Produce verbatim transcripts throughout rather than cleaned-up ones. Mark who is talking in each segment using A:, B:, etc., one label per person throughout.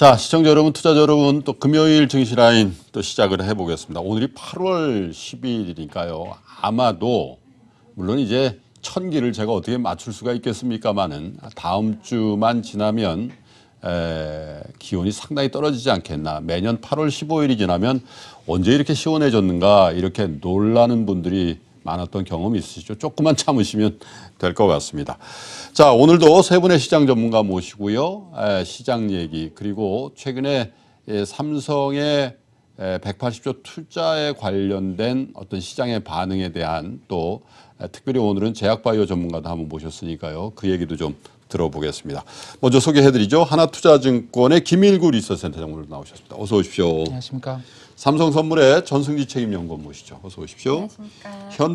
A: 자, 시청자 여러분, 투자자 여러분, 또 금요일 증시라인 또 시작을 해보겠습니다. 오늘이 팔월 십이일이니까요. 아마도 물론 이제 천기를 제가 어떻게 맞출 수가 있겠습니까마는 다음 주만 지나면 에, 기온이 상당히 떨어지지 않겠나. 매년 팔월 십오일이 지나면 언제 이렇게 시원해졌는가 이렇게 놀라는 분들이 많았던 경험이 있으시죠. 조금만 참으시면 될 것 같습니다. 자, 오늘도 세 분의 시장 전문가 모시고요. 에, 시장 얘기 그리고 최근에 에, 삼성의 에, 백팔십조 투자에 관련된 어떤 시장의 반응에 대한 또 에, 특별히 오늘은 제약바이오 전문가도 한번 모셨으니까요. 그 얘기도 좀 들어보겠습니다. 먼저 소개해드리죠. 하나투자증권의 김일구 리서치센터장 오늘 나오셨습니다. 어서 오십시오.
B: 안녕하십니까.
A: 삼성선물의 전승지 책임연구원 모시죠. 어서 오십시오.
C: 안녕하십니까.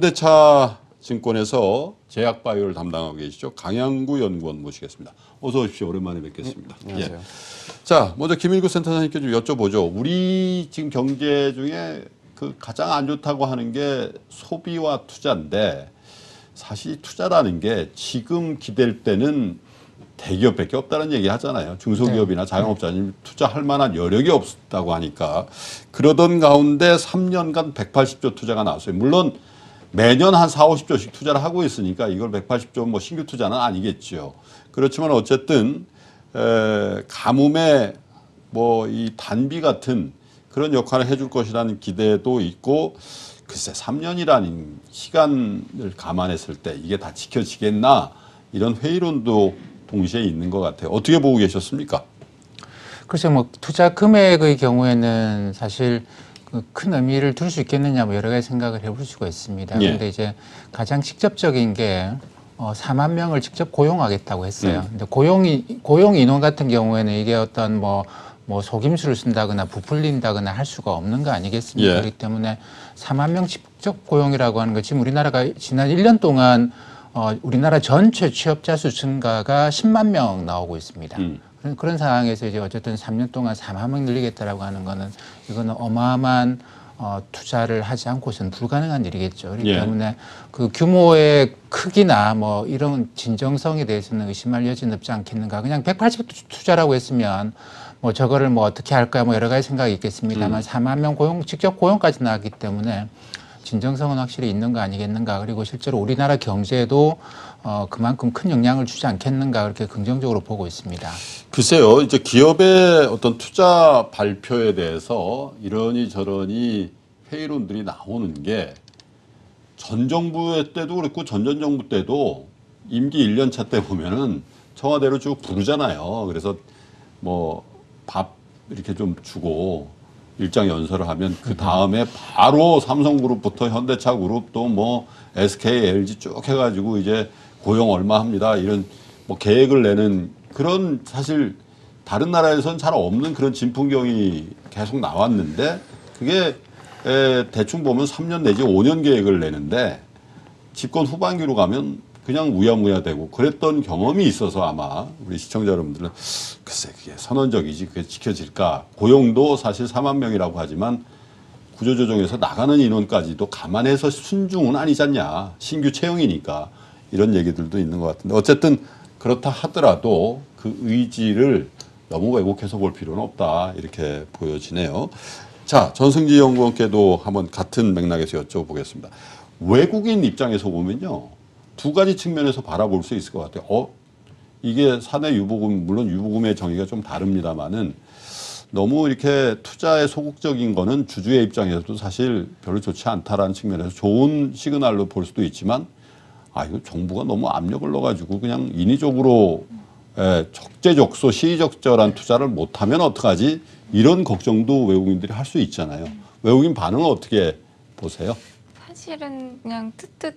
A: 현대차 증권에서 제약바이오를 담당하고 계시죠. 강양구 연구원 모시겠습니다. 어서 오십시오. 오랜만에 뵙겠습니다.
B: 네, 안녕하세요.
A: 예. 자, 먼저 김일구 센터장님께 좀 여쭤보죠. 우리 지금 경제 중에 그 가장 안 좋다고 하는 게 소비와 투자인데 사실 투자라는 게 지금 기댈 때는 대기업밖에 없다는 얘기 하잖아요. 중소기업이나
B: 네.
A: 자영업자님 투자할 만한 여력이 없다고 하니까 그러던 가운데 삼 년간 백팔십조 투자가 나왔어요. 물론 매년 한 사오십조씩 투자를 하고 있으니까 이걸 백팔십조 뭐 신규 투자는 아니겠죠. 그렇지만 어쨌든 에, 가뭄에 뭐 이 단비 같은 그런 역할을 해줄 것이라는 기대도 있고 글쎄 삼 년이라는 시간을 감안했을 때 이게 다 지켜지겠나 이런 회의론도 동시에 있는 것 같아요. 어떻게 보고 계셨습니까?
B: 글쎄 뭐 투자 금액의 경우에는 사실 그 큰 의미를 둘 수 있겠느냐 뭐 여러 가지 생각을 해볼 수가 있습니다.
A: 예.
B: 그런데 이제 가장 직접적인 게 어, 사만 명을 직접 고용하겠다고 했어요.
A: 음.
B: 근데 고용이 고용 인원 같은 경우에는 이게 어떤 뭐 뭐 속임수를 쓴다거나 부풀린다거나 할 수가 없는 거 아니겠습니까?
A: 예.
B: 그렇기 때문에 사만 명 직접 고용이라고 하는 거 지금 우리나라가 지난 일 년 동안 어, 우리나라 전체 취업자 수 증가가 십만 명 나오고 있습니다.
A: 음.
B: 그런, 그런 상황에서 이제 어쨌든 삼 년 동안 사만 명 늘리겠다라고 하는 거는 이거는 어마어마한 어, 투자를 하지 않고서는 불가능한 일이겠죠. 그렇기
A: 예.
B: 때문에 그 규모의 크기나 뭐 이런 진정성에 대해서는 의심할 여지는 없지 않겠는가. 그냥 백팔십 투자라고 했으면 뭐 저거를 뭐 어떻게 할까 뭐 여러 가지 생각이 있겠습니다만
A: 음.
B: 사만 명 고용, 직접 고용까지 나왔기 때문에 진정성은 확실히 있는 거 아니겠는가. 그리고 실제로 우리나라 경제에도 어, 그만큼 큰 영향을 주지 않겠는가. 그렇게 긍정적으로 보고 있습니다.
A: 글쎄요. 이제 기업의 어떤 투자 발표에 대해서 이러니 저러니 회의론들이 나오는 게 전 정부 때도 그랬고 전전 정부 때도 임기 일 년 차 때 보면은 청와대로 쭉 부르잖아요. 그래서 뭐 밥 이렇게 좀 주고 일장 연설을 하면 그 다음에 바로 삼성그룹부터 현대차그룹 또 뭐 에스케이, 엘지 쭉 해가지고 이제 고용 얼마 합니다. 이런 뭐 계획을 내는 그런 사실 다른 나라에서는 잘 없는 그런 진풍경이 계속 나왔는데 그게 에, 대충 보면 삼 년 내지 오 년 계획을 내는데 집권 후반기로 가면 그냥 우야무야 되고 그랬던 경험이 있어서 아마 우리 시청자 여러분들은 글쎄 그게 선언적이지 그게 지켜질까. 고용도 사실 사만 명이라고 하지만 구조조정에서 나가는 인원까지도 감안해서 순중은 아니지 않냐. 신규 채용이니까 이런 얘기들도 있는 것 같은데 어쨌든 그렇다 하더라도 그 의지를 너무 왜곡해서 볼 필요는 없다. 이렇게 보여지네요. 자, 전승지 연구원께도 한번 같은 맥락에서 여쭤보겠습니다. 외국인 입장에서 보면요. 두 가지 측면에서 바라볼 수 있을 것 같아요. 어, 이게 사내 유보금, 물론 유보금의 정의가 좀 다릅니다만은 너무 이렇게 투자에 소극적인 거는 주주의 입장에서도 사실 별로 좋지 않다라는 측면에서 좋은 시그널로 볼 수도 있지만 아, 이거 정부가 너무 압력을 넣어가지고 그냥 인위적으로 에, 적재적소 시의적절한 투자를 못하면 어떡하지? 이런 걱정도 외국인들이 할 수 있잖아요. 외국인 반응은 어떻게 보세요?
C: 사실은 그냥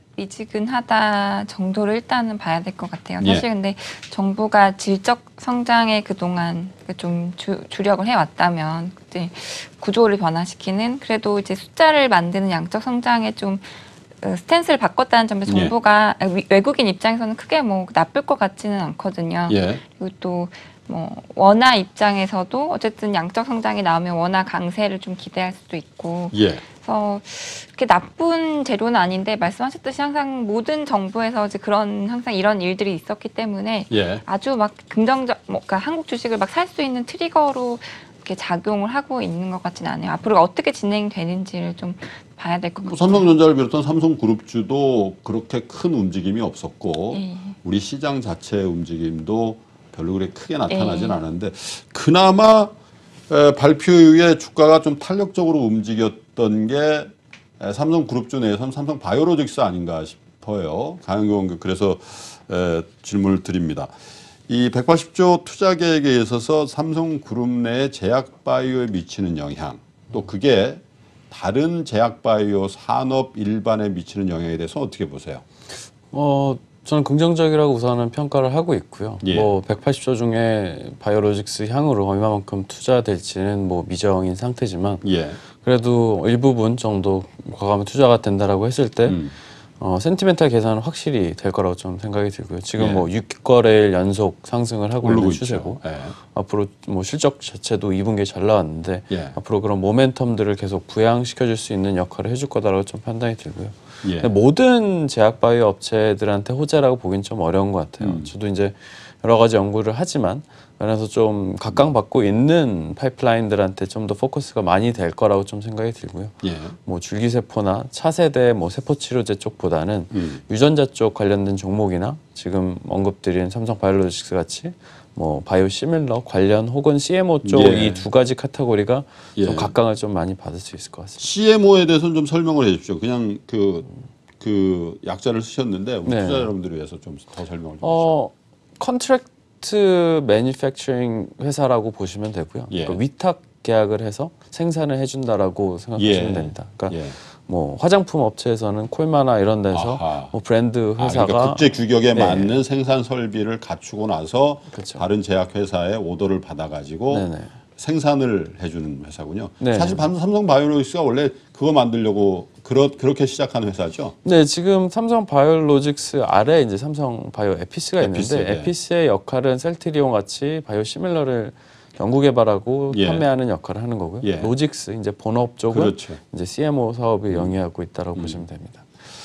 C: 뜨뜻미지근하다 정도로 일단은 봐야 될 것 같아요.
A: 예.
C: 사실 근데 정부가 질적 성장에 그동안 좀 주, 주력을 해왔다면 그때 구조를 변화시키는 그래도 이제 숫자를 만드는 양적 성장에 좀 스탠스를 바꿨다는 점에서
A: 예.
C: 정부가 외국인 입장에서는 크게 뭐 나쁠 것 같지는 않거든요.
A: 예.
C: 그리고 또 뭐 원화 입장에서도 어쨌든 양적 성장이 나오면 원화 강세를 좀 기대할 수도 있고
A: 예.
C: 그래서 그렇게 나쁜 재료는 아닌데 말씀하셨듯이 항상 모든 정부에서 이제 그런 항상 이런 일들이 있었기 때문에
A: 예.
C: 아주 막 긍정적, 뭐, 그러니까 한국 주식을 막 살 수 있는 트리거로 이렇게 작용을 하고 있는 것 같지는 않아요. 앞으로 어떻게 진행되는지를 좀 봐야 될 것
A: 뭐
C: 같아요.
A: 삼성전자를 비롯한 삼성그룹주도 그렇게 큰 움직임이 없었고
C: 예.
A: 우리 시장 자체의 움직임도 별로 그렇게 크게 나타나진
C: 예.
A: 않았는데 그나마 에, 발표 이후에 주가가 좀 탄력적으로 움직였던 게 에, 삼성그룹주 내에서는 삼성바이오로직스 아닌가 싶어요. 강영경 그래서 에, 질문을 드립니다. 이 백팔십조 투자 계획에 있어서 삼성그룹 내 제약바이오에 미치는 영향 또 그게 다른 제약바이오 산업 일반에 미치는 영향에 대해서 어떻게 보세요?
D: 어, 저는 긍정적이라고 우선은 평가를 하고 있고요.
A: 예.
D: 뭐 백팔십조 중에 바이오로직스 향으로 얼마만큼 투자될지는 뭐 미정인 상태지만
A: 예.
D: 그래도 일부분 정도 과감한 투자가 된다라고 했을 때
A: 음.
D: 어, 센티멘탈 계산은 확실히 될 거라고 좀 생각이 들고요. 지금
A: 예.
D: 뭐 육 거래일 연속 상승을 하고
A: 오르고
D: 있는
A: 있죠.
D: 추세고
A: 예.
D: 앞으로 뭐 실적 자체도 이 분기에 잘 나왔는데
A: 예.
D: 앞으로 그런 모멘텀들을 계속 부양시켜줄 수 있는 역할을 해줄 거다라고 좀 판단이 들고요.
A: 예.
D: 근데 모든 제약바이오 업체들한테 호재라고 보긴 좀 어려운 것 같아요.
A: 음.
D: 저도 이제 여러 가지 연구를 하지만 그래서 좀 각광받고 있는 파이프라인들한테 좀 더 포커스가 많이 될 거라고 좀 생각이 들고요.
A: 예.
D: 뭐 줄기세포나 차세대 뭐 세포치료제 쪽보다는
A: 음.
D: 유전자 쪽 관련된 종목이나 지금 언급드린 삼성바이오로직스 같이 뭐 바이오 시밀러 관련 혹은 씨엠오 쪽
A: 예.
D: 이 두 가지 카테고리가
A: 예.
D: 좀 각광을 좀 많이 받을 수 있을 것 같습니다.
A: 씨엠오에 대해서는 좀 설명을 해주십시오. 그냥 그, 그 약자를 쓰셨는데 우리
D: 네.
A: 투자 여러분들을 위해서 좀 더 설명을 좀 해주십시오.
D: 어, 컨트랙트 매니팩처링 회사라고 보시면 되고요.
A: 예.
D: 그러니까 위탁 계약을 해서 생산을 해준다라고 생각하시면
A: 예.
D: 됩니다. 그러니까
A: 예.
D: 뭐 화장품 업체에서는 콜마나 이런 데서
A: 아하.
D: 뭐 브랜드
A: 아,
D: 회사가
A: 그러니까 국제 규격에
D: 네.
A: 맞는 생산 설비를 갖추고 나서
D: 그렇죠.
A: 다른 제약 회사의 오더를 받아가지고
D: 네네.
A: 생산을 해주는 회사군요.
D: 네.
A: 사실 삼성바이오로직스가 원래 그거 만들려고 그렇, 그렇게 시작한 회사죠.
D: 네, 지금 삼성 바이오로직스 아래 이제 삼성 바이오 에피스가
A: 에피스,
D: 있는데
A: 네.
D: 에피스의 역할은 셀트리온 같이 바이오 시밀러를 연구 개발하고
A: 예.
D: 판매하는 역할을 하는 거고요.
A: 예.
D: 로직스 이제 본업 쪽은
A: 그렇죠.
D: 이제 씨엠오 사업을 영위하고 있다라고 보시면 됩니다.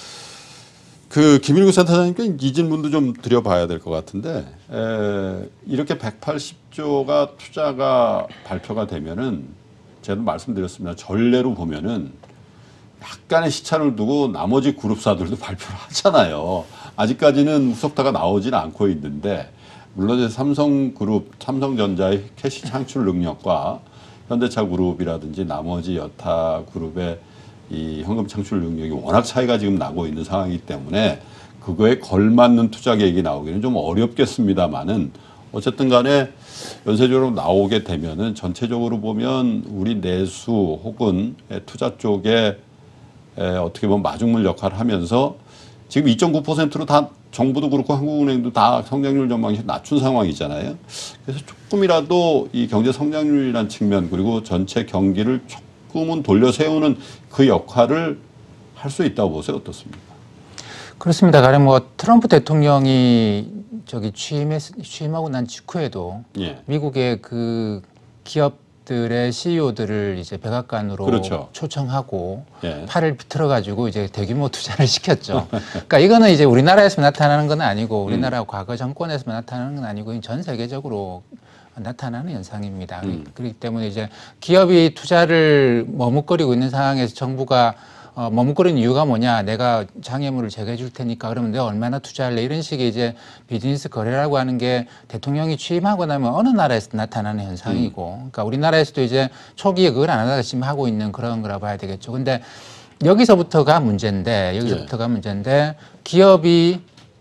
A: 그 김일구 센터장님께 이 질문도 좀 드려봐야 될 것 같은데 에, 이렇게 백팔십조가 투자가 발표가 되면은 제가 말씀드렸습니다. 전례로 보면은 약간의 시차를 두고 나머지 그룹사들도 발표를 하잖아요. 아직까지는 후속타가 나오진 않고 있는데 물론 이제 삼성그룹, 삼성전자의 캐시 창출 능력과 현대차 그룹이라든지 나머지 여타 그룹의 이 현금 창출 능력이 워낙 차이가 지금 나고 있는 상황이기 때문에 그거에 걸맞는 투자 계획이 나오기는 좀 어렵겠습니다만은 어쨌든 간에 연쇄적으로 나오게 되면은 전체적으로 보면 우리 내수 혹은 투자 쪽에 어떻게 보면 마중물 역할을 하면서 지금 이 점 구 퍼센트로 다 정부도 그렇고 한국은행도 다 성장률 전망이 낮춘 상황이잖아요. 그래서 조금이라도 이 경제 성장률이라는 측면 그리고 전체 경기를 조금은 돌려 세우는 그 역할을 할 수 있다고 보세요. 어떻습니까?
B: 그렇습니다. 가령 뭐 트럼프 대통령이 저기 취임했, 취임하고 난 직후에도
A: 예.
B: 미국의 그 기업들의 씨이오들을 이제 백악관으로
A: 그렇죠.
B: 초청하고
A: 예.
B: 팔을 비틀어 가지고 이제 대규모 투자를 시켰죠. 그러니까 이거는 이제 우리나라에서 나타나는 건 아니고 우리나라
A: 음.
B: 과거 정권에서 나타나는 건 아니고 전 세계적으로 나타나는 현상입니다.
A: 음.
B: 그렇기 때문에 이제 기업이 투자를 머뭇거리고 있는 상황에서 정부가 어, 머뭇거리는 이유가 뭐냐? 내가 장애물을 제거해 줄 테니까 그러면 내가 얼마나 투자할래? 이런 식의 이제 비즈니스 거래라고 하는 게 대통령이 취임하고 나면 어느 나라에서 나타나는 현상이고,
A: 음.
B: 그러니까 우리나라에서도 이제 초기에 그걸 안 하다가 지금 하고 있는 그런 거라 봐야 되겠죠. 근데 여기서부터가 문제인데, 여기서부터가
A: 예.
B: 문제인데, 기업이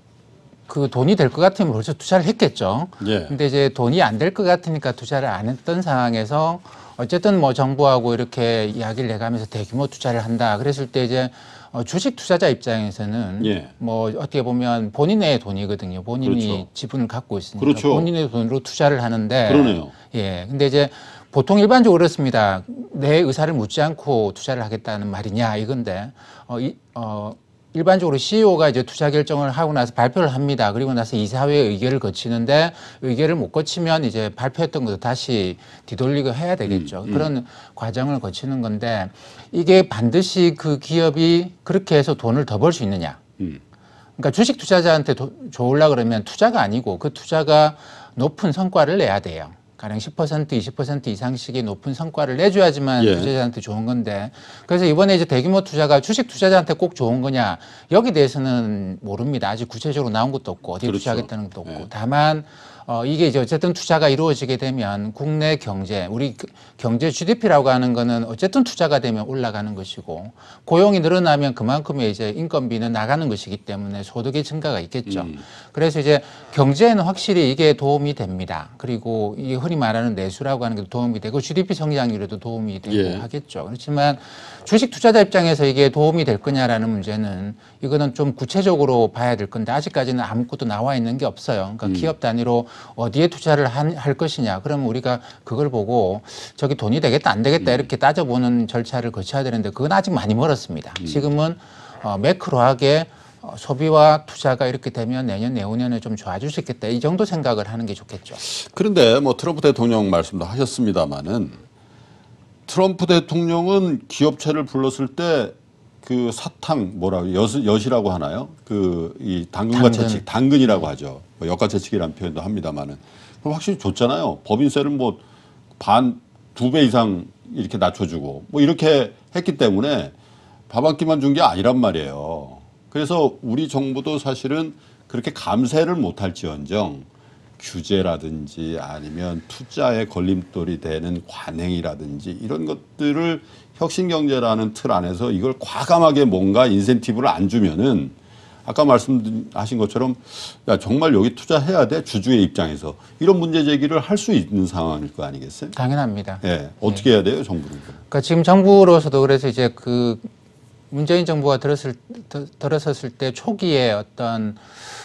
B: 그 돈이 될 것 같으면 벌써 투자를 했겠죠.
A: 예.
B: 근데 이제 돈이 안 될 것 같으니까 투자를 안 했던 상황에서 어쨌든 뭐 정부하고 이렇게 이야기를 해가면서 대규모 투자를 한다. 그랬을 때 이제 어 주식 투자자 입장에서는
A: 예.
B: 뭐 어떻게 보면 본인의 돈이거든요. 본인이
A: 그렇죠.
B: 지분을 갖고 있으니까
A: 그렇죠.
B: 본인의 돈으로 투자를 하는데
A: 그러네요.
B: 예. 근데 이제 보통 일반적으로 그렇습니다. 내 의사를 묻지 않고 투자를 하겠다는 말이냐 이건데 어, 이, 어 일반적으로 씨이오가 이제 투자 결정을 하고 나서 발표를 합니다. 그리고 나서 이사회의 의결을 거치는데 의결을 못 거치면 이제 발표했던 것도 다시 뒤돌리고 해야 되겠죠.
A: 음, 음.
B: 그런 과정을 거치는 건데 이게 반드시 그 기업이 그렇게 해서 돈을 더 벌 수 있느냐.
A: 음.
B: 그러니까 주식 투자자한테 도, 좋으려 그러면 투자가 아니고 그 투자가 높은 성과를 내야 돼요. 가령 십 퍼센트, 이십 퍼센트 이상씩의 높은 성과를 내줘야지만
A: 예.
B: 투자자한테 좋은 건데 그래서 이번에 이제 대규모 투자가 주식 투자자한테 꼭 좋은 거냐 여기 대해서는 모릅니다. 아직 구체적으로 나온 것도 없고 어디에
A: 그렇죠.
B: 투자하겠다는 것도 없고
A: 예.
B: 다만 어, 이게 이제 어쨌든 투자가 이루어지게 되면 국내 경제, 우리 그 경제 지디피라고 하는 거는 어쨌든 투자가 되면 올라가는 것이고 고용이 늘어나면 그만큼의 이제 인건비는 나가는 것이기 때문에 소득의 증가가 있겠죠.
A: 음.
B: 그래서 이제 경제에는 확실히 이게 도움이 됩니다. 그리고 이 흔히 말하는 내수라고 하는 게 도움이 되고 지디피 성장률에도 도움이 되고
A: 예.
B: 하겠죠. 그렇지만 주식 투자자 입장에서 이게 도움이 될 거냐라는 문제는 이거는 좀 구체적으로 봐야 될 건데 아직까지는 아무것도 나와 있는 게 없어요. 그러니까
A: 음.
B: 기업 단위로 어디에 투자를 한, 할 것이냐. 그러면 우리가 그걸 보고 저기 돈이 되겠다 안 되겠다 이렇게 따져보는 절차를 거쳐야 되는데 그건 아직 많이 멀었습니다. 지금은 어, 매크로하게 어, 소비와 투자가 이렇게 되면 내년 내후년에 좀 좋아질 수 있겠다. 이 정도 생각을 하는 게 좋겠죠.
A: 그런데 뭐 트럼프 대통령 말씀도 하셨습니다마는 트럼프 대통령은 기업체를 불렀을 때 그 사탕 뭐라고 엿, 엿이라고 하나요? 그 이 당근과
B: 당근.
A: 채찍, 당근이라고 하죠. 뭐 엿과 채찍이라는 표현도 합니다마는 그럼 확실히 줬잖아요. 법인세를 뭐 반 두 배 이상 이렇게 낮춰주고 뭐 이렇게 했기 때문에 밥 한 끼만 준 게 아니란 말이에요. 그래서 우리 정부도 사실은 그렇게 감세를 못할지언정 규제라든지 아니면 투자에 걸림돌이 되는 관행이라든지 이런 것들을 혁신경제라는 틀 안에서 이걸 과감하게 뭔가 인센티브를 안 주면은 아까 말씀하신 것처럼 야 정말 여기 투자해야 돼 주주의 입장에서 이런 문제 제기를 할 수 있는 상황일 거 아니겠어요?
B: 당연합니다.
A: 예, 어떻게 해야 돼요 정부는?
B: 그러니까 지금 정부로서도 그래서 이제 그 문재인 정부가 들었을 들- 들어섰을 때 초기에 어떤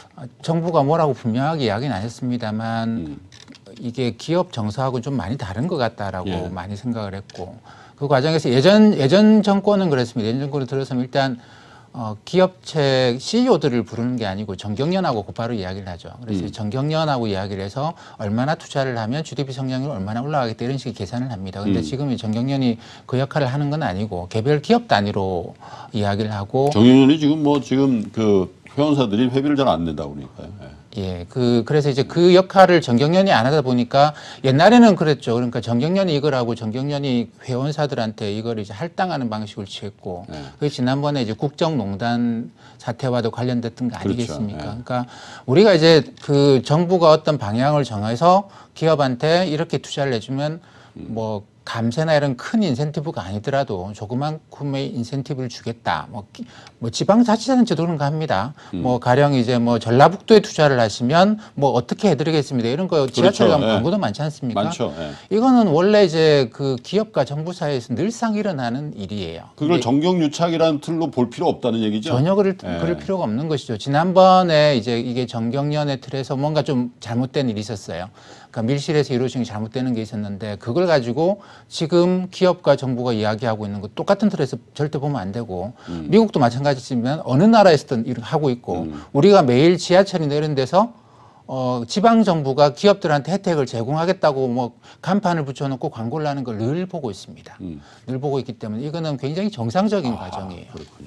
B: 정부가 뭐라고 분명하게 이야기는 안 했습니다만
A: 음.
B: 이게 기업 정서하고 좀 많이 다른 것 같다라고
A: 예.
B: 많이 생각을 했고 그 과정에서 예전 예전 정권은 그랬습니다. 예전 정권을 들어서면 일단 어, 기업체 씨이오들을 부르는 게 아니고 정경련하고 곧바로 이야기를 하죠. 그래서
A: 음.
B: 정경련하고 이야기를 해서 얼마나 투자를 하면 지디피 성장률이 얼마나 올라가겠다 이런 식의 계산을 합니다. 그런데
A: 음.
B: 지금 이 정경련이 그 역할을 하는 건 아니고 개별 기업 단위로 이야기를 하고
A: 정의원이 지금 뭐 지금 그 회원사들이 회비를 잘 안 낸다고 그러니까요. 예.
B: 예, 그, 그래서 이제 그 역할을 정경련이 안 하다 보니까 옛날에는 그랬죠. 그러니까 정경련이 이걸 하고 정경련이 회원사들한테 이걸 이제 할당하는 방식을 취했고,
A: 네.
B: 그게 지난번에 이제 국정농단 사태와도 관련됐던 거
A: 그렇죠.
B: 아니겠습니까?
A: 네.
B: 그러니까 우리가 이제 그 정부가 어떤 방향을 정해서 기업한테 이렇게 투자를 해주면 뭐 감세나 이런 큰 인센티브가 아니더라도 조그만큼의 인센티브를 주겠다. 뭐, 기- 뭐 지방자치단체도 그런 거 합니다.
A: 음.
B: 뭐 가령 이제 뭐 전라북도에 투자를 하시면 뭐 어떻게 해드리겠습니다. 이런 거 지하철
A: 그렇죠.
B: 가면
A: 예.
B: 광고도 많지 않습니까?
A: 많죠. 예.
B: 이거는 원래 이제 그 기업과 정부 사이에서 늘상 일어나는 일이에요.
A: 그걸
B: 근데
A: 정경유착이라는 틀로 볼 필요 없다는 얘기죠.
B: 전혀 그럴,
A: 예.
B: 그럴 필요가 없는 것이죠. 지난번에 이제 이게 정경련의 틀에서 뭔가 좀 잘못된 일이 있었어요. 그러니까 밀실에서 이루어진 게 잘못되는 게 있었는데 그걸 가지고 지금 기업과 정부가 이야기하고 있는 거 똑같은 틀에서 절대 보면 안 되고
A: 음.
B: 미국도 마찬가지지만 어느 나라에서든 일을 하고 있고
A: 음.
B: 우리가 매일 지하철이나 이런 데서 어, 지방 정부가 기업들한테 혜택을 제공하겠다고 뭐 간판을 붙여놓고 광고를 하는 걸 늘 보고 있습니다.
A: 음.
B: 늘 보고 있기 때문에 이거는 굉장히 정상적인
A: 아,
B: 과정이에요.
A: 그렇군요.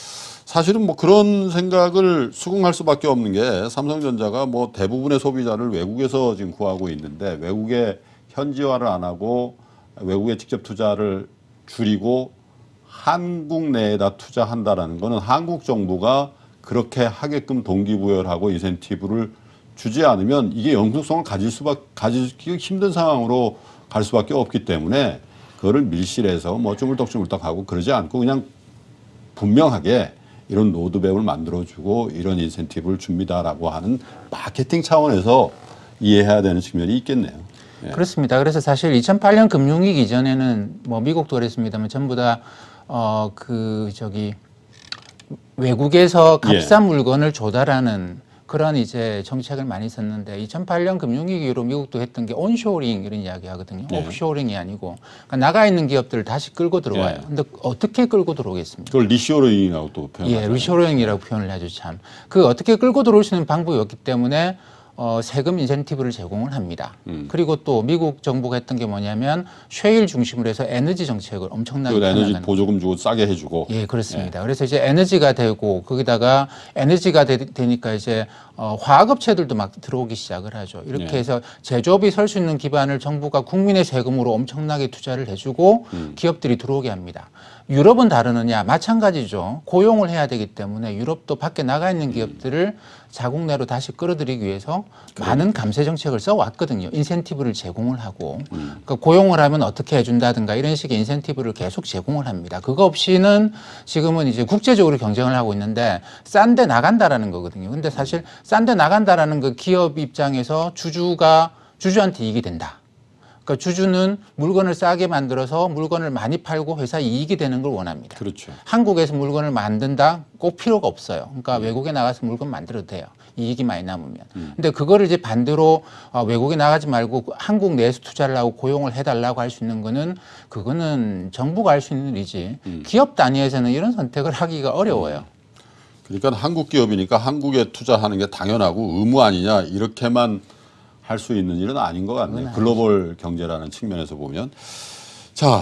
A: 사실은 뭐 그런 생각을 수긍할 수밖에 없는 게 삼성전자가 뭐 대부분의 소비자를 외국에서 지금 구하고 있는데 외국에 현지화를 안 하고 외국에 직접 투자를 줄이고 한국 내에다 투자한다라는 거는 한국 정부가 그렇게 하게끔 동기부여를 하고 인센티브를 주지 않으면 이게 영속성을 가질 수밖에 가지기 힘든 상황으로 갈 수밖에 없기 때문에 그거를 밀실해서 뭐 쭈물떡쭈물떡하고 그러지 않고 그냥 분명하게 이런 로드맵을 만들어주고 이런 인센티브를 줍니다라고 하는 마케팅 차원에서 이해해야 되는 측면이 있겠네요. 예.
B: 그렇습니다. 그래서 사실 이천팔 년 금융위기 이전에는 뭐 미국도 그랬습니다만 전부 다 어 그 저기 외국에서 값싼 물건을 조달하는 그런 이제 정책을 많이 썼는데 이천팔 년 금융위기 이후로 미국도 했던 게 온쇼링 이런 이야기 하거든요.
A: 네.
B: 오프쇼링이 아니고 그러니까 나가 있는 기업들을 다시 끌고 들어와요.
A: 네.
B: 근데 어떻게 끌고 들어오겠습니까?
A: 그걸 리쇼링이라고 또 표현하죠.
B: 예, 리쇼링이라고 표현을 하죠 참. 그 어떻게 끌고 들어올 수 있는 방법이 없기 때문에 어, 세금 인센티브를 제공을 합니다.
A: 음.
B: 그리고 또 미국 정부가 했던 게 뭐냐면 셰일 중심으로 해서 에너지 정책을 엄청나게
A: 그 에너지
B: 펴나가는
A: 보조금 주고 싸게 해주고.
B: 예, 그렇습니다. 그래서 이제 에너지가 되고 거기다가 에너지가 되, 되니까 이제 어, 화학업체들도 막 들어오기 시작을 하죠. 이렇게
A: 네.
B: 해서 제조업이 설 수 있는 기반을 정부가 국민의 세금으로 엄청나게 투자를 해주고
A: 음.
B: 기업들이 들어오게 합니다. 유럽은 다르느냐? 마찬가지죠. 고용을 해야 되기 때문에 유럽도 밖에 나가 있는 기업들을 자국 내로 다시 끌어들이기 위해서 많은 감세 정책을 써왔거든요. 인센티브를 제공을 하고
A: 음.
B: 그러니까 고용을 하면 어떻게 해준다든가 이런 식의 인센티브를 계속 제공을 합니다. 그거 없이는 지금은 이제 국제적으로 경쟁을 하고 있는데 싼데 나간다라는 거거든요. 근데 사실 싼데 나간다라는 그 기업 입장에서 주주가 주주한테 이익이 된다. 그러니까 주주는 물건을 싸게 만들어서 물건을 많이 팔고 회사 이익이 되는 걸 원합니다.
A: 그렇죠.
B: 한국에서 물건을 만든다 꼭 필요가 없어요. 그러니까
A: 음.
B: 외국에 나가서 물건 만들어도 돼요. 이익이 많이 남으면. 음. 근데 그거를 이제 반대로 어, 외국에 나가지 말고 한국 내에서 투자를 하고 고용을 해달라고 할 수 있는 거는 그거는 정부가 할 수 있는 일이지
A: 음.
B: 기업 단위에서는 이런 선택을 하기가 어려워요.
A: 그러니까 한국 기업이니까 한국에 투자하는 게 당연하고 의무 아니냐 이렇게만 할 수 있는 일은 아닌 것 같네요. 글로벌 경제라는 측면에서 보면. 자,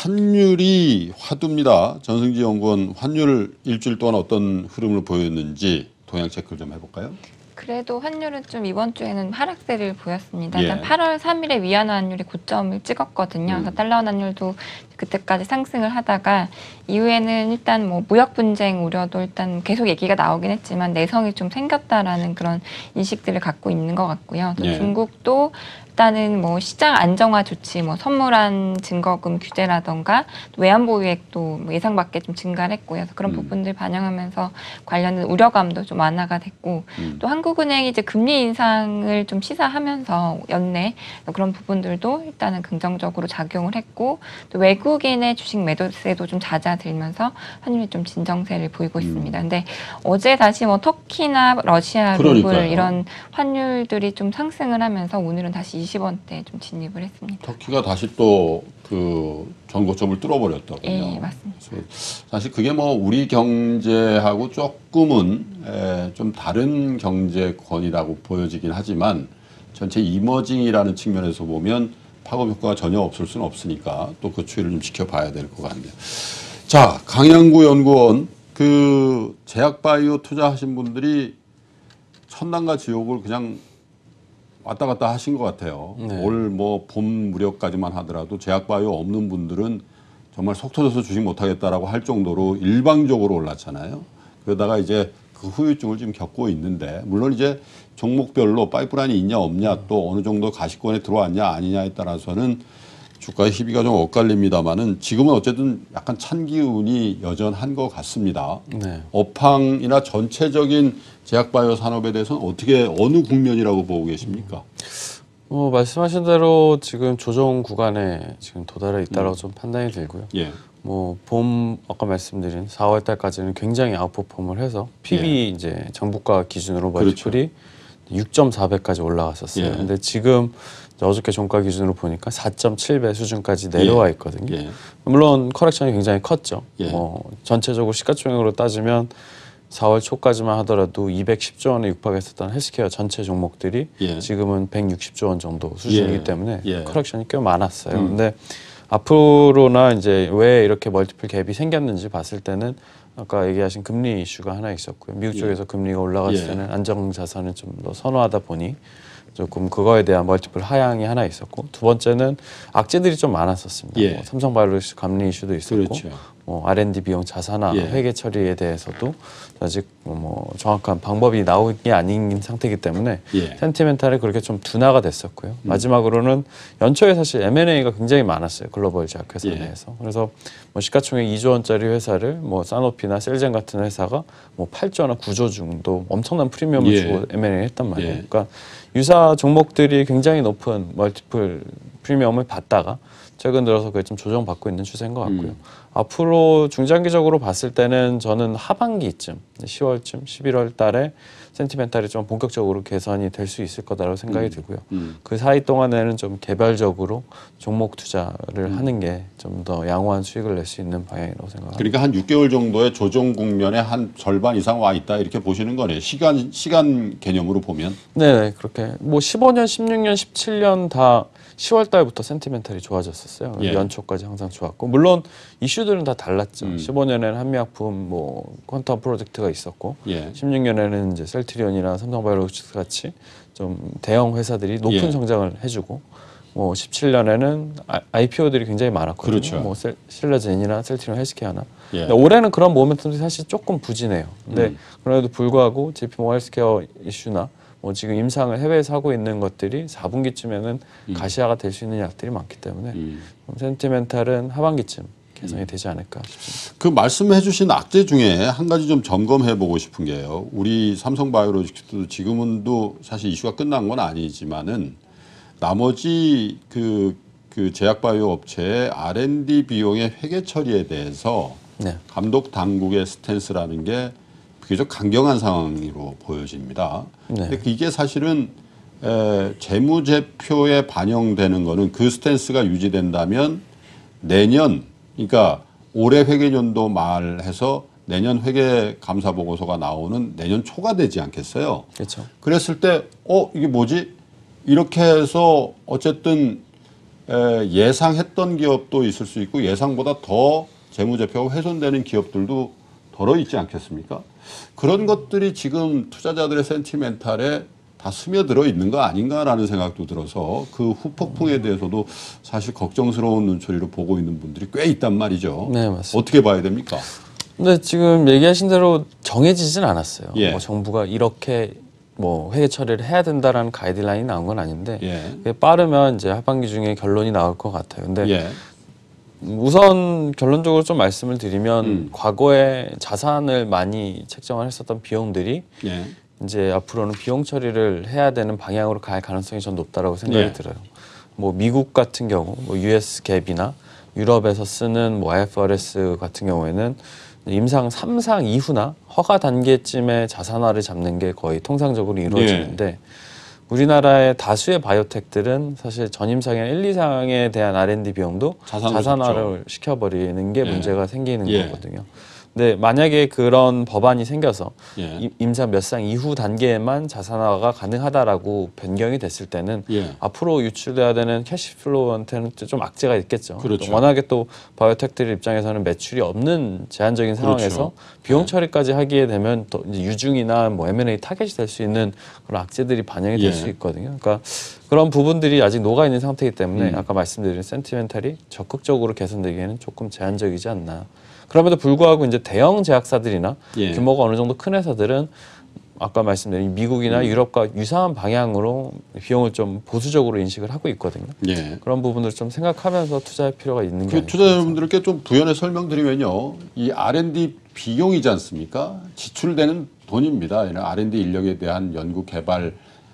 A: 환율이 화두입니다. 전승지 연구원 환율 일주일 동안 어떤 흐름을 보였는지 동향 체크를 좀 해볼까요?
C: 그래도 환율은 좀 이번 주에는 하락세를 보였습니다.
A: 예.
C: 일단 팔월 삼일에 위안화 환율이 고점을 찍었거든요.
A: 음.
C: 그래서 달러 환율도 그때까지 상승을 하다가 이후에는 일단 뭐 무역 분쟁 우려도 일단 계속 얘기가 나오긴 했지만 내성이 좀 생겼다라는 그런 인식들을 갖고 있는 것 같고요. 또
A: 예.
C: 중국도 일단은 뭐 시장 안정화 조치, 뭐 선물한 증거금 규제라던가 외환보유액도 뭐 예상 밖에 좀 증가를 했고요. 그래서 그런
A: 음.
C: 부분들 반영하면서 관련된 우려감도 좀 완화가 됐고
A: 음.
C: 또 한국은행이 이제 금리 인상을 좀 시사하면서 연내 그런 부분들도 일단은 긍정적으로 작용을 했고 또 외국인의 주식 매도세도 좀 잦아들면서 환율이 좀 진정세를 보이고
A: 음.
C: 있습니다. 근데 어제 다시 뭐 터키나 러시아
A: 그러니까요.
C: 루블 이런 환율들이 좀 상승을 하면서 오늘은 다시 이십 원대에 좀 진입을 했습니다.
A: 터키가 다시 또 그 전고점을 뚫어버렸더군요.
C: 예, 맞습니다.
A: 그래서 사실 그게 뭐 우리 경제하고 조금은 에, 좀 다른 경제권이라고 보여지긴 하지만 전체 이머징이라는 측면에서 보면 파급 효과가 전혀 없을 수는 없으니까 또 그 추이를 좀 지켜봐야 될 것 같네요. 자, 강양구 연구원 그 제약바이오 투자하신 분들이 천당과 지옥을 그냥 왔다 갔다 하신 것 같아요.
D: 네.
A: 올 뭐 봄 무렵까지만 하더라도 제약바이오 없는 분들은 정말 속 터져서 주식 못하겠다라고 할 정도로 일방적으로 올랐잖아요. 그러다가 이제 그 후유증을 지금 겪고 있는데 물론 이제 종목별로 파이프라인이 있냐 없냐 또 어느 정도 가시권에 들어왔냐 아니냐에 따라서는 주가의 희비가 좀 엇갈립니다만은 지금은 어쨌든 약간 찬 기운이 여전한 것 같습니다.
D: 네.
A: 업황이나 전체적인 제약바이오 산업에 대해서는 어떻게 어느 국면이라고 보고 계십니까?
D: 뭐 말씀하신 대로 지금 조정 구간에 지금 도달해 있다라고
A: 음.
D: 좀 판단이 들고요.
A: 예,
D: 뭐 봄 아까 말씀드린 사월 달까지는 굉장히 아웃퍼폼을 해서 피비
A: 예.
D: 이제 정부가 기준으로
A: 그렇죠.
D: 멀티플이 육 점 사 배까지 올라갔었어요.
A: 예.
D: 근데 지금 어저께 종가 기준으로 보니까 사 점 칠 배 수준까지 내려와 있거든요.
A: 예.
D: 물론 커렉션이 굉장히 컸죠.
A: 예.
D: 뭐 전체적으로 시가총액으로 따지면 사월 초까지만 하더라도 이백십조 원에 육박했었던 헬스케어 전체 종목들이
A: 예.
D: 지금은 백육십조 원 정도 수준이기
A: 예.
D: 때문에
A: 예.
D: 커렉션이 꽤 많았어요.
A: 음.
D: 근데 앞으로나 이제 왜 이렇게 멀티플 갭이 생겼는지 봤을 때는 아까 얘기하신 금리 이슈가 하나 있었고요. 미국
A: 예.
D: 쪽에서 금리가 올라갔을
A: 예.
D: 때는 안정 자산을 좀 더 선호하다 보니 조금 그거에 대한 멀티플 하향이 하나 있었고 두 번째는 악재들이 좀 많았었습니다.
A: 예.
D: 뭐 삼성바이오로직 감리 이슈도 있었고
A: 그렇죠.
D: 뭐 알앤디 비용 자산화
A: 예.
D: 회계 처리에 대해서도 아직 뭐 정확한 방법이 나온 게 아닌 상태이기 때문에
A: 예.
D: 센티멘탈이 그렇게 좀 둔화가 됐었고요.
A: 음.
D: 마지막으로는 연초에 사실 엠 앤 에이가 굉장히 많았어요. 글로벌 제약회사
A: 예.
D: 내에서. 그래서 뭐 시가총액 이조 원짜리 회사를 뭐 사노피나 셀젠 같은 회사가 뭐 팔조나 구조 정도 엄청난 프리미엄을
A: 예.
D: 주고 엠 앤 에이 했단 말이에요.
A: 예.
D: 그러니까 유사 종목들이 굉장히 높은 멀티플 프리미엄을 받다가 최근 들어서 그게 좀 조정받고 있는 추세인 것 같고요.
A: 음.
D: 앞으로 앞으로 중장기적으로 봤을 때는 저는 하반기쯤 시월쯤 십일월 달에 센티멘탈이 좀 본격적으로 개선이 될 수 있을 거다라고 생각이
A: 음.
D: 들고요.
A: 음.
D: 그 사이 동안에는 좀 개별적으로 종목 투자를
A: 음.
D: 하는 게 좀 더 양호한 수익을 낼 수 있는 방향이라고 생각합니다.
A: 그러니까 한 육 개월 정도의 조정 국면에 한 절반 이상 와 있다 이렇게 보시는 거네요. 시간 시간 개념으로 보면.
D: 네, 그렇게 뭐 십오 년, 십육 년, 십칠 년 다 시월 달부터 센티멘탈이 좋아졌었어요.
A: 예.
D: 연초까지 항상 좋았고 물론 이슈들은 다 달랐죠.
A: 음.
D: 십오 년에는 한미약품, 뭐 퀀텀 프로젝트가 있었고
A: 예.
D: 십육 년에는 이제 셀트리온이나 삼성바이오로직스 같이 좀 대형 회사들이 높은
A: 예.
D: 성장을 해주고 뭐 십칠 년에는 아이피오들이 굉장히 많았거든요.
A: 그렇죠.
D: 뭐 셀, 실라젠이나 셀트리온 헬스케어나.
A: 예.
D: 근데 올해는 그런 모멘텀들이 사실 조금 부진해요. 근데
A: 음.
D: 그럼에도 불구하고 제이피모건 헬스케어 이슈나 뭐 지금 임상을 해외에서 하고 있는 것들이 사 분기쯤에는
A: 음.
D: 가시화가 될 수 있는 약들이 많기 때문에
A: 음.
D: 센티멘탈은 하반기쯤 개선이 되지 않을까 싶습니다.
A: 그 말씀해 주신 악재 중에 한 가지 좀 점검해 보고 싶은 게요. 우리 삼성바이오로직스도 지금은도 사실 이슈가 끝난 건 아니지만은 나머지 그, 그 제약바이오 업체의 알 앤 디 비용의 회계 처리에 대해서
D: 네.
A: 감독 당국의 스탠스라는 게 비교적 강경한 상황으로 보여집니다.
D: 네.
A: 근데 이게 사실은 에, 재무제표에 반영되는 거는 그 스탠스가 유지된다면 내년, 그러니까 올해 회계연도 말해서 내년 회계 감사 보고서가 나오는 내년 초가 되지 않겠어요?
D: 그렇죠.
A: 그랬을 때, 어, 이게 뭐지? 이렇게 해서 어쨌든 에, 예상했던 기업도 있을 수 있고 예상보다 더 재무제표가 훼손되는 기업들도 덜어 있지 않겠습니까? 그런 것들이 지금 투자자들의 센티멘탈에 다 스며들어 있는 거 아닌가라는 생각도 들어서 그 후폭풍에 대해서도 사실 걱정스러운 눈초리로 보고 있는 분들이 꽤 있단 말이죠.
D: 네, 맞습니다.
A: 어떻게 봐야 됩니까?
D: 근데 지금 얘기하신 대로 정해지진 않았어요.
A: 예.
D: 뭐 정부가 이렇게 뭐 회계 처리를 해야 된다라는 가이드라인이 나온 건 아닌데
A: 예.
D: 그게 빠르면 이제 하반기 중에 결론이 나올 것 같아요. 근데
A: 예.
D: 우선 결론적으로 좀 말씀을 드리면
A: 음.
D: 과거에 자산을 많이 책정을 했었던 비용들이
A: 예.
D: 이제 앞으로는 비용 처리를 해야 되는 방향으로 갈 가능성이 전 높다라고 생각이
A: 예.
D: 들어요. 뭐 미국 같은 경우, 뭐 유에스 갭이나 유럽에서 쓰는 뭐 아이에프아르에스 같은 경우에는 임상 삼 상 이후나 허가 단계쯤에 자산화를 잡는 게 거의 통상적으로 이루어지는데
A: 예.
D: 우리나라의 다수의 바이오텍들은 사실 전임상이나 일, 이 상에 대한 알 앤 디 비용도
A: 자산으로
D: 자산화를 시켜버리는 게
A: 예.
D: 문제가 생기는
A: 예.
D: 거거든요. 근데 만약에 그런 법안이 생겨서
A: 예.
D: 임- 임상 몇 상 이후 단계에만 자산화가 가능하다라고 변경이 됐을 때는
A: 예.
D: 앞으로 유출돼야 되는 캐시플로우한테는 좀 악재가 있겠죠.
A: 그렇죠.
D: 또 워낙에 또 바이오텍들 입장에서는 매출이 없는 제한적인 상황에서
A: 그렇죠.
D: 비용
A: 네.
D: 처리까지 하게 되면 또 이제 유중이나 뭐 엠 앤 에이 타겟이 될 수 있는 그런 악재들이 반영이 될
A: 예.
D: 수 있거든요. 그러니까 그런 부분들이 아직 녹아 있는 상태이기 때문에
A: 음.
D: 아까 말씀드린 센티멘탈이 적극적으로 개선되기에는 조금 제한적이지 않나. 그럼에도 불구하고 이제 대형 제약사들이나
A: 예.
D: 규모가 어느 정도 큰 회사들은 아까 말씀드린 미국이나
A: 음.
D: 유럽과 유사한 방향으로 비용을 좀 보수적으로 인식을 하고 있거든요.
A: 예.
D: 그런 부분을 좀 생각하면서 투자할 필요가 있는 게
A: 그
D: 아닐까
A: 투자자분들께 좀 부연해 설명드리면요. 이 알 앤 디 비용이지 않습니까? 지출되는 돈입니다. 알 앤 디 인력에 대한 연구 개발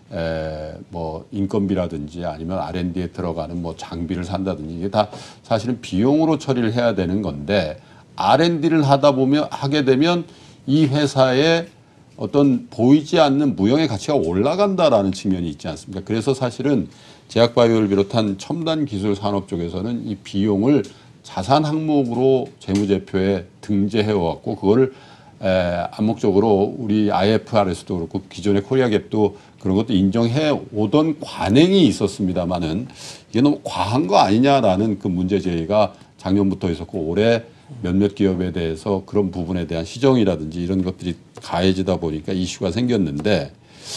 A: 에, 뭐 인건비라든지 아니면 알 앤 디에 들어가는 뭐 장비를 산다든지 이게 다 사실은 비용으로 처리를 해야 되는 건데 알 앤 디를 하다 보면 하게 되면 이 회사의 어떤 보이지 않는 무형의 가치가 올라간다라는 측면이 있지 않습니까? 그래서 사실은 제약바이오를 비롯한 첨단 기술 산업 쪽에서는 이 비용을 자산 항목으로 재무제표에 등재해 왔고 그거를 에, 암묵적으로 우리 아이에프아르에스도 그렇고 기존의 코리아갭도 그런 것도 인정해 오던 관행이 있었습니다만은 이게 너무 과한 거 아니냐라는 그 문제 제기가 작년부터 있었고 올해 몇몇 기업에 대해서 그런 부분에 대한 시정이라든지 이런 것들이 가해지다 보니까 이슈가 생겼는데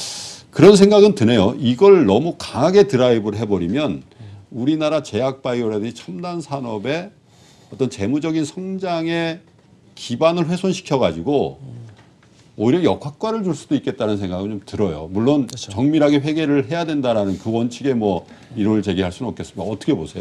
A: 그런 생각은 드네요. 이걸 너무 강하게 드라이브를 해버리면 우리나라 제약바이오라든지 첨단 산업의 어떤 재무적인 성장의 기반을 훼손시켜가지고 오히려 역학과를 줄 수도 있겠다는 생각은 좀 들어요. 물론
D: 그렇죠.
A: 정밀하게 회계를 해야 된다라는 그 원칙에 뭐 이론을 제기할 수는 없겠습니다. 어떻게 보세요?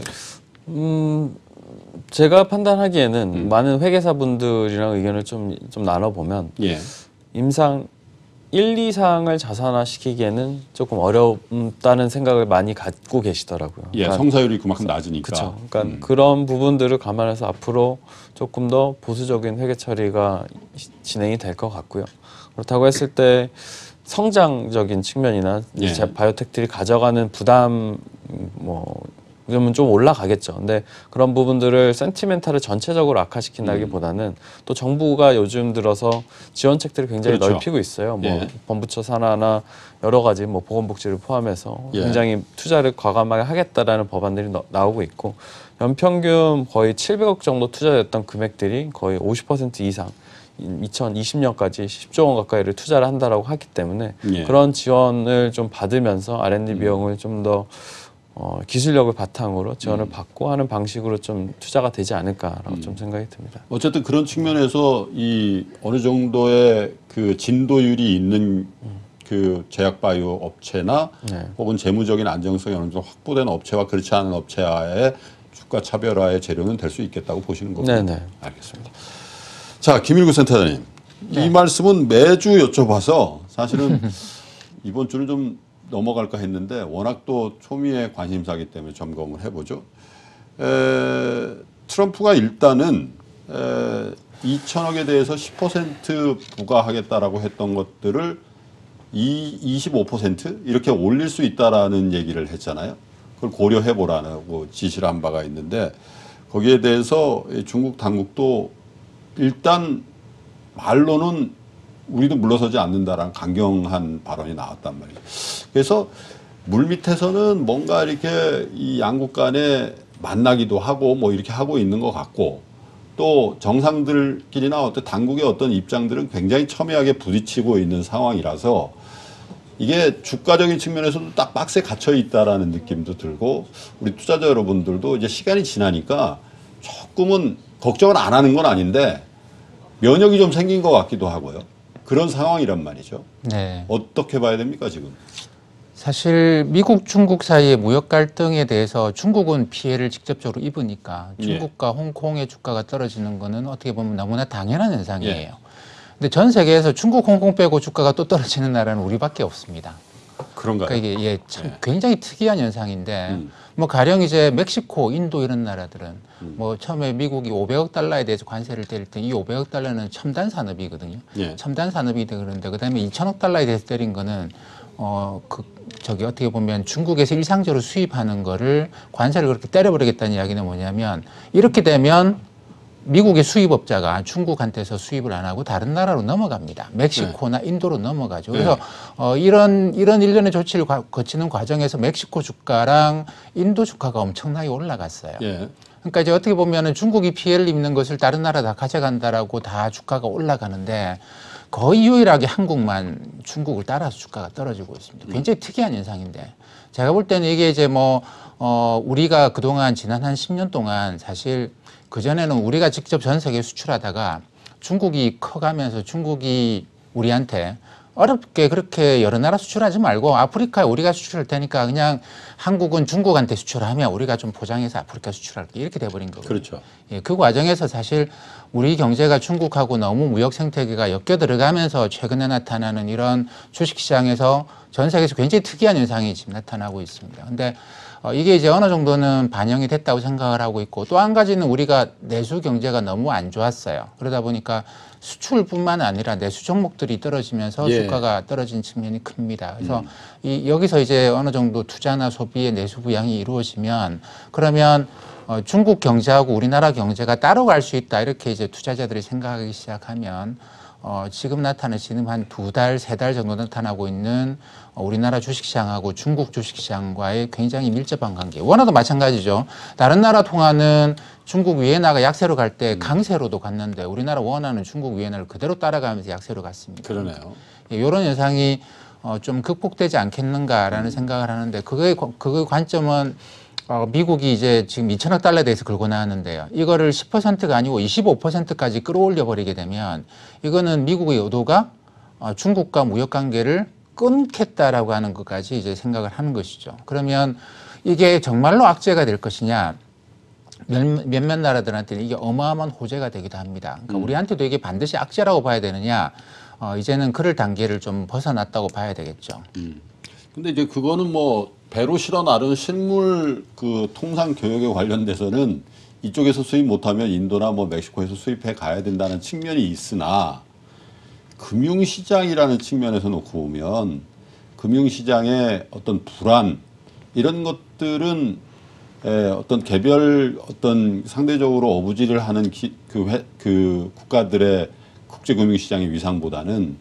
D: 음, 제가 판단하기에는
A: 음.
D: 많은 회계사분들이랑 의견을 좀, 좀 나눠보면
A: 예,
D: 임상 일 이상을 자산화시키기에는 조금 어렵다는 생각을 많이 갖고 계시더라고요.
A: 예,
D: 그러니까
A: 성사율이 그만큼 낮으니까.
D: 그렇죠. 그러니까
A: 음.
D: 그런 부분들을 감안해서 앞으로 조금 더 보수적인 회계 처리가 진행이 될 것 같고요. 그렇다고 했을 때 성장적인 측면이나
A: 예.
D: 이제 바이오텍들이 가져가는 부담 뭐 그러면 좀 올라가겠죠. 근데 그런 부분들을 센티멘탈을 전체적으로 악화시킨다기보다는
A: 음.
D: 또 정부가 요즘 들어서 지원책들을 굉장히
A: 그렇죠.
D: 넓히고 있어요. 뭐
A: 예.
D: 범부처 산하나 여러 가지 뭐 보건복지를 포함해서
A: 예.
D: 굉장히 투자를 과감하게 하겠다라는 법안들이 나, 나오고 있고 연평균 거의 칠백억 정도 투자됐던 금액들이 거의 오십 퍼센트 이상 이천이십 년까지 십조 원 가까이를 투자를 한다라고 하기 때문에
A: 예.
D: 그런 지원을 좀 받으면서 알 앤 디
A: 음.
D: 비용을 좀 더 어, 기술력을 바탕으로 지원을
A: 음.
D: 받고 하는 방식으로 좀 투자가 되지 않을까라고
A: 음.
D: 좀 생각이 듭니다.
A: 어쨌든 그런 측면에서 이 어느 정도의 그 진도율이 있는 그 제약 바이오 업체나
D: 네.
A: 혹은 재무적인 안정성이 어느 정도 확보된 업체와 그렇지 않은 업체와의 주가 차별화의 재료는 될 수 있겠다고 보시는 거군요.
D: 네네.
A: 알겠습니다. 자, 김일구 센터장님. 이 말씀은 매주 여쭤봐서 사실은 이번 주는 좀 넘어갈까 했는데 워낙 또 초미의 관심사기 때문에 점검을 해보죠. 에, 트럼프가 일단은 에, 이천억에 대해서 십 퍼센트 부과하겠다라고 했던 것들을 이, 이십오 퍼센트 이렇게 올릴 수 있다라는 얘기를 했잖아요. 그걸 고려해보라고 지시를 한 바가 있는데 거기에 대해서 중국 당국도 일단 말로는 우리도 물러서지 않는다라는 강경한 발언이 나왔단 말이죠. 그래서 물밑에서는 뭔가 이렇게 이 양국 간에 만나기도 하고 뭐 이렇게 하고 있는 것 같고 또 정상들끼리나 어떤 당국의 어떤 입장들은 굉장히 첨예하게 부딪히고 있는 상황이라서 이게 주가적인 측면에서도 딱 박스에 갇혀 있다라는 느낌도 들고 우리 투자자 여러분들도 이제 시간이 지나니까 조금은 걱정을 안 하는 건 아닌데 면역이 좀 생긴 것 같기도 하고요. 그런 상황이란 말이죠.
B: 네.
A: 어떻게 봐야 됩니까, 지금?
B: 사실 미국, 중국 사이의 무역 갈등에 대해서 중국은 피해를 직접적으로 입으니까 중국과 홍콩의 주가가 떨어지는 거는 어떻게 보면 너무나 당연한 현상이에요.
A: 예.
B: 근데 전 세계에서 중국, 홍콩 빼고 주가가 또 떨어지는 나라는 우리밖에 없습니다.
A: 그런가요?
B: 그러니까 이게 예, 참
A: 예.
B: 굉장히 특이한 현상인데
A: 음.
B: 뭐 가령 이제 멕시코, 인도 이런 나라들은
A: 음.
B: 뭐 처음에 미국이 오백억 달러에 대해서 관세를 때릴 때 이 오백억 달러는 첨단 산업이거든요.
A: 예.
B: 첨단 산업이 그런데 그다음에 이천억 달러에 대해서 때린 거는 어 그 저기 어떻게 보면 중국에서 일상적으로 수입하는 거를 관세를 그렇게 때려버리겠다는 이야기는 뭐냐면 이렇게 되면 미국의 수입업자가 중국한테서 수입을 안 하고 다른 나라로 넘어갑니다. 멕시코나 인도로 넘어가죠. 그래서
A: 네.
B: 어, 이런 이런 일련의 조치를 과, 거치는 과정에서 멕시코 주가랑 인도 주가가 엄청나게 올라갔어요.
A: 예.
B: 그러니까 이제 어떻게 보면은 중국이 피해를 입는 것을 다른 나라 다 가져간다라고 다 주가가 올라가는데 거의 유일하게 한국만 중국을 따라서 주가가 떨어지고 있습니다. 굉장히 특이한 현상인데 제가 볼 때는 이게 이제 뭐 어, 우리가 그동안 지난 한 십 년 동안 사실 그전에는 우리가 직접 전 세계에 수출하다가 중국이 커가면서 중국이 우리한테 어렵게 그렇게 여러 나라 수출하지 말고 아프리카에 우리가 수출할 테니까 그냥 한국은 중국한테 수출하면 우리가 좀 포장해서 아프리카 수출할게 이렇게 돼버린 거거든요.
A: 그렇죠.
B: 예, 그 과정에서 사실 우리 경제가 중국하고 너무 무역 생태계가 엮여 들어가면서 최근에 나타나는 이런 주식시장에서 전 세계에서 굉장히 특이한 현상이 지금 나타나고 있습니다. 근데 어, 이게 이제 어느 정도는 반영이 됐다고 생각을 하고 있고 또 한 가지는 우리가 내수 경제가 너무 안 좋았어요. 그러다 보니까 수출뿐만 아니라 내수 종목들이 떨어지면서
A: 예.
B: 주가가 떨어진 측면이 큽니다. 그래서
A: 음.
B: 이 여기서 이제 어느 정도 투자나 소비의 내수 부양이 이루어지면 그러면 어, 중국 경제하고 우리나라 경제가 따로 갈 수 있다 이렇게 이제 투자자들이 생각하기 시작하면 어, 지금 나타나는 지금 한 두 달, 세 달 정도 나타나고 있는 어, 우리나라 주식시장하고 중국 주식시장과의 굉장히 밀접한 관계. 원화도 마찬가지죠. 다른 나라 통화는 중국 위엔화가 약세로 갈 때 강세로도 갔는데 우리나라 원화는 중국 위엔화를 그대로 따라가면서 약세로 갔습니다.
A: 그러네요.
B: 예, 이런 현상이 어, 좀 극복되지 않겠는가라는 생각을 하는데 그거의, 그거의 관점은 어, 미국이 이제 지금 이천억 달러에 대해서 긁고 나왔는데요. 이거를 십 퍼센트가 아니고 이십오 퍼센트까지 끌어올려 버리게 되면 이거는 미국의 의도가 어, 중국과 무역 관계를 끊겠다라고 하는 것까지 이제 생각을 하는 것이죠. 그러면 이게 정말로 악재가 될 것이냐? 몇, 몇몇 나라들한테는 이게 어마어마한 호재가 되기도 합니다. 그러니까
A: 음.
B: 우리한테도 이게 반드시 악재라고 봐야 되느냐? 어, 이제는 그럴 단계를 좀 벗어났다고 봐야 되겠죠.
A: 음. 근데 이제 그거는 뭐 배로 실어 나르는 실물 그 통상 교역에 관련돼서는 이쪽에서 수입 못하면 인도나 뭐 멕시코에서 수입해 가야 된다는 측면이 있으나 금융시장이라는 측면에서 놓고 보면 금융시장의 어떤 불안 이런 것들은 에, 어떤 개별 어떤 상대적으로 어부지를 하는 기, 그, 회, 그 국가들의 국제금융시장의 위상보다는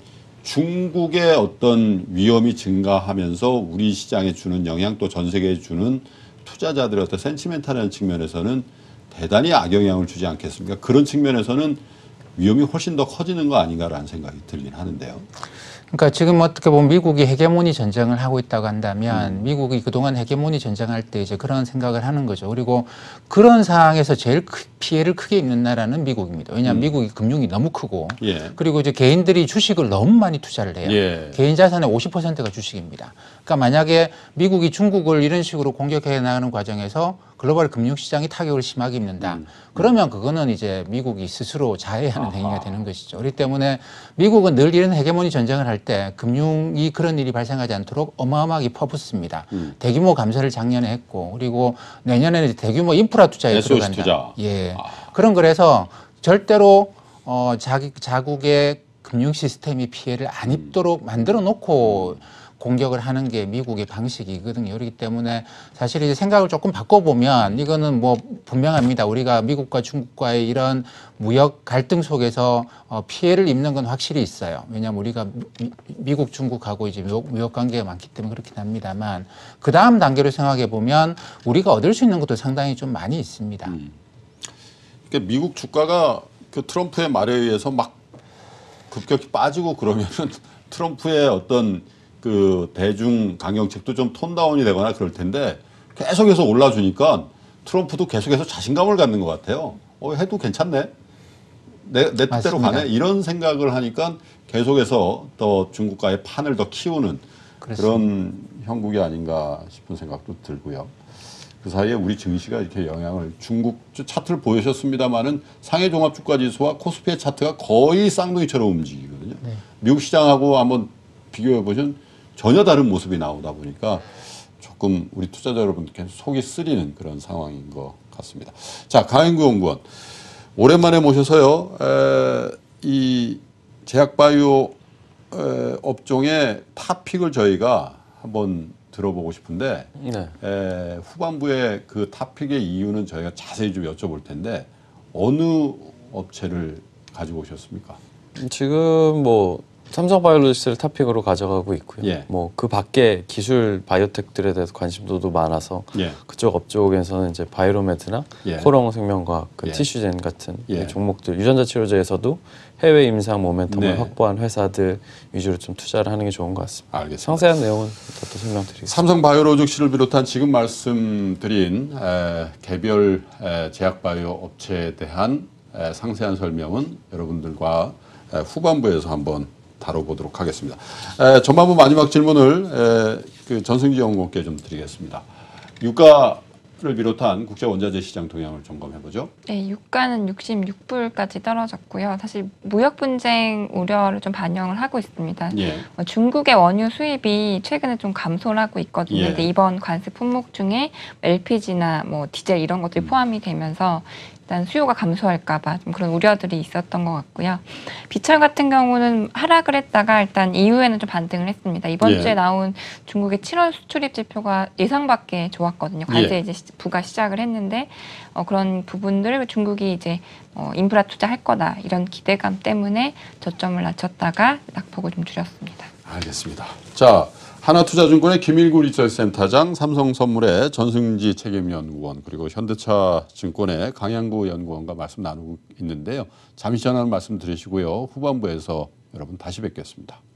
A: 중국의 어떤 위험이 증가하면서 우리 시장에 주는 영향 또 전 세계에 주는 투자자들의 어떤 센티멘탈한 측면에서는 대단히 악영향을 주지 않겠습니까? 그런 측면에서는 위험이 훨씬 더 커지는 거 아닌가라는 생각이 들긴 하는데요.
B: 그러니까 지금 어떻게 보면 미국이 헤게모니 전쟁을 하고 있다고 한다면 음. 미국이 그동안 헤게모니 전쟁할 때 이제 그런 생각을 하는 거죠. 그리고 그런 상황에서 제일 크, 피해를 크게 입는 나라는 미국입니다. 왜냐하면 음. 미국이 금융이 너무 크고
A: 예.
B: 그리고 이제 개인들이 주식을 너무 많이 투자를 해요. 예. 개인 자산의 오십 퍼센트가 주식입니다. 그러니까 만약에 미국이 중국을 이런 식으로 공격해 나가는 과정에서 글로벌 금융시장이 타격을 심하게 입는다. 음. 그러면 그거는 이제 미국이 스스로 자해하는 아하. 행위가 되는 것이죠. 그렇기 때문에 미국은 늘 이런 헤게모니 전쟁을 할 때 금융이 그런 일이 발생하지 않도록 어마어마하게 퍼붓습니다. 음. 대규모 감세를 작년에 했고 그리고 내년에는 대규모 인프라 투자에 들어간다.
A: 투자.
B: 예, 아. 그런 거라서 절대로 어, 자기 자국의 금융 시스템이 피해를 안 입도록 만들어 놓고 음. 공격을 하는 게 미국의 방식이거든요. 그렇기 때문에 사실 이제 생각을 조금 바꿔보면 이거는 뭐 분명합니다. 우리가 미국과 중국과의 이런 무역 갈등 속에서 어 피해를 입는 건 확실히 있어요. 왜냐하면 우리가 미, 미국, 중국하고 이제 무역, 무역 관계가 많기 때문에 그렇긴 합니다만 그 다음 단계로 생각해 보면 우리가 얻을 수 있는 것도 상당히 좀 많이 있습니다.
A: 음. 그러니까 미국 주가가 그 트럼프의 말에 의해서 막 급격히 빠지고 그러면은 트럼프의 어떤 그 대중 강경책도 좀 톤다운이 되거나 그럴 텐데 계속해서 올라주니까 트럼프도 계속해서 자신감을 갖는 것 같아요. 어, 해도 괜찮네. 내, 내 뜻대로 가네. 이런 생각을 하니까 계속해서 더 중국과의 판을 더 키우는 그렇습니다. 그런 형국이 아닌가 싶은 생각도 들고요. 그 사이에 우리 증시가 이렇게 영향을 중국 차트를 보여주셨습니다만은 상해 종합주가지수와 코스피의 차트가 거의 쌍둥이처럼 움직이거든요. 네. 미국 시장하고 한번 비교해 보시면 전혀 다른 모습이 나오다 보니까 조금 우리 투자자 여러분께 속이 쓰리는 그런 상황인 것 같습니다. 자, 강인구 연구원 오랜만에 모셔서요. 에, 이 제약바이오 에, 업종의 탑픽을 저희가 한번 들어보고 싶은데 네. 에, 후반부에 그 탑픽의 이유는 저희가 자세히 좀 여쭤볼 텐데 어느 업체를 가지고 오셨습니까?
D: 지금 뭐 삼성바이오로직스를 탑픽으로 가져가고 있고요.
A: 예.
D: 뭐 그 밖에 기술 바이오텍들에 대해서 관심도도 많아서
A: 예.
D: 그쪽 업종에서는 이제 바이로메드나 예. 코롱생명과학, 그 예. 티슈젠 같은
A: 예.
D: 종목들, 유전자 치료제에서도 해외 임상 모멘텀을
A: 네.
D: 확보한 회사들 위주로 좀 투자를 하는 게 좋은 것 같습니다.
A: 알겠습니다.
D: 상세한 내용은 더 또 설명드리겠습니다.
A: 삼성바이오로직스를 비롯한 지금 말씀드린 에, 개별 에, 제약바이오 업체에 대한 에, 상세한 설명은 여러분들과 에, 후반부에서 한번 다뤄보도록 하겠습니다. 에, 전반부 마지막 질문을 에, 그 전승지 연구원께 좀 드리겠습니다. 유가를 비롯한 국제 원자재 시장 동향을 점검해보죠.
C: 네, 유가는 육십육 불까지 떨어졌고요. 사실 무역 분쟁 우려를 좀 반영을 하고 있습니다.
A: 예.
C: 어, 중국의 원유 수입이 최근에 좀 감소를 하고 있거든요.
A: 예.
C: 근데 이번 관세 품목 중에 엘피지나 뭐 디젤 이런 것들이 포함이 되면서 일단 수요가 감소할까봐 좀 그런 우려들이 있었던 것 같고요. 비철 같은 경우는 하락을 했다가 일단 이후에는 좀 반등을 했습니다. 이번
A: 예.
C: 주에 나온 중국의 칠월 수출입 지표가 예상 밖에 좋았거든요. 관세
A: 예.
C: 이제 부가 시작을 했는데 어, 그런 부분들을 중국이 이제 어, 인프라 투자할 거다 이런 기대감 때문에 저점을 낮췄다가 낙폭을 좀 줄였습니다.
A: 알겠습니다. 자. 하나투자증권의 김일구 리서치센터장, 삼성선물의 전승지 책임연구원, 그리고 현대차증권의 강양구 연구원과 말씀 나누고 있는데요. 잠시 전화는 말씀 드리시고요. 후반부에서 여러분 다시 뵙겠습니다.